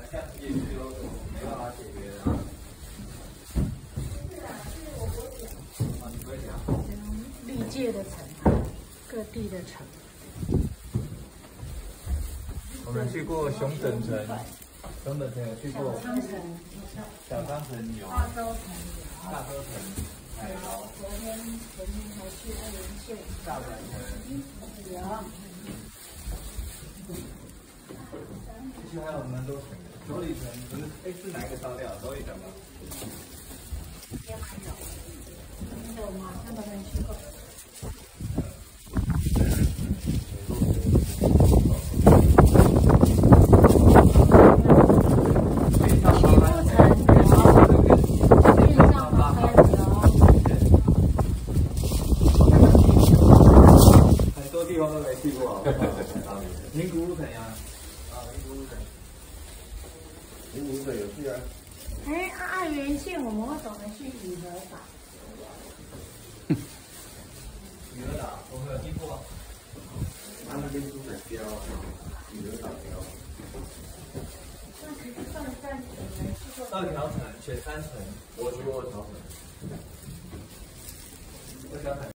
像也是有没办法解决的啊。啊，你不会讲？ 历届的城啊，各地的城。 我们去过熊本城，熊本城有去过。 小商城， 小商城有。 大洲城有。 大洲城。好。 昨天才去二林县。 大阪城。 有。 其实还有蛮多城的，首里城不是？哎，是哪一个烧掉？首里城吗？ 有吗？他们没去过。 很多地方都没去过。名古屋城呀。名古屋城有去啊。 哎，爱媛县我们会走得去雨和岛。 雨和岛，我没有听过。 他那边出海标，雨和岛标。 那其实上山没去过。 二条城、雪山城， 我去过长城。 二条城。